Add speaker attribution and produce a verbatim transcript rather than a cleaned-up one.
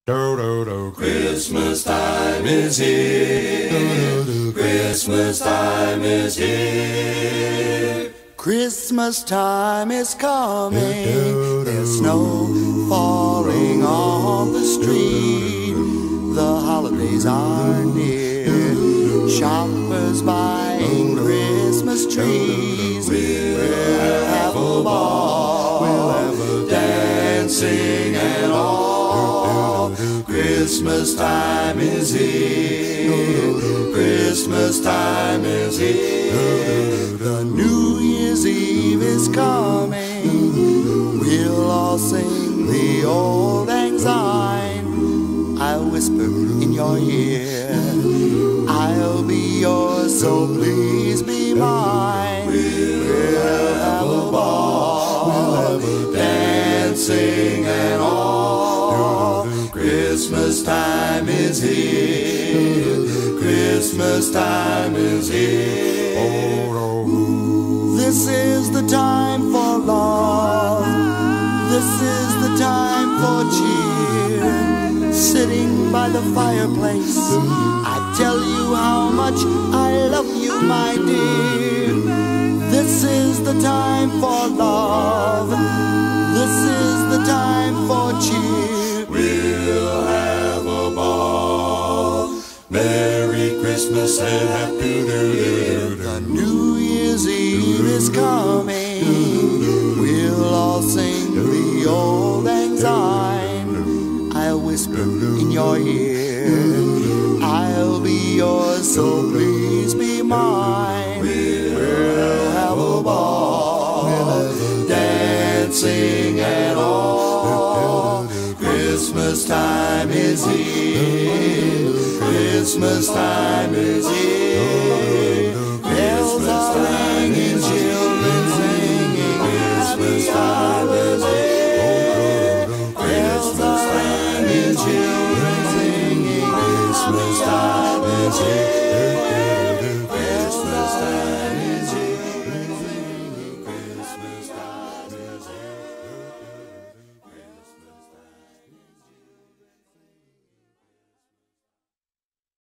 Speaker 1: Do, do, do.
Speaker 2: Christmas time is here. Christmas time is here.
Speaker 3: Christmas time is coming. There's snow falling on the street. The holidays are near. Shoppers buying Christmas trees. We'll have a ball. We'll have a dancing and all. Christmas time is here. Christmas time is here. The New Year's Eve is coming. We'll all sing the old lang syne. I'll whisper in your ear. I'll be yours, so please be mine. We'll have a ball. We'll have a dancing and all. Christmas time is here. Christmas time is here. This is the time for love. This is the time for cheer. Sitting by the fireplace, I tell you how much I love you, my dear. This is the time for love. This is the time for cheer.
Speaker 2: We'll have a ball. Merry Christmas and Happy New Year.
Speaker 3: The New Year's Eve is coming. We'll all sing the old lang syne. I'll whisper in your ear. I'll be yours, so please be mine. We'll have a ball. We'll have dancing and all. Christmas time is here. Christmas time is here. Bells are ringing, children singing. Christmas time is here. Bells are ringing, children singing. Christmas time is here.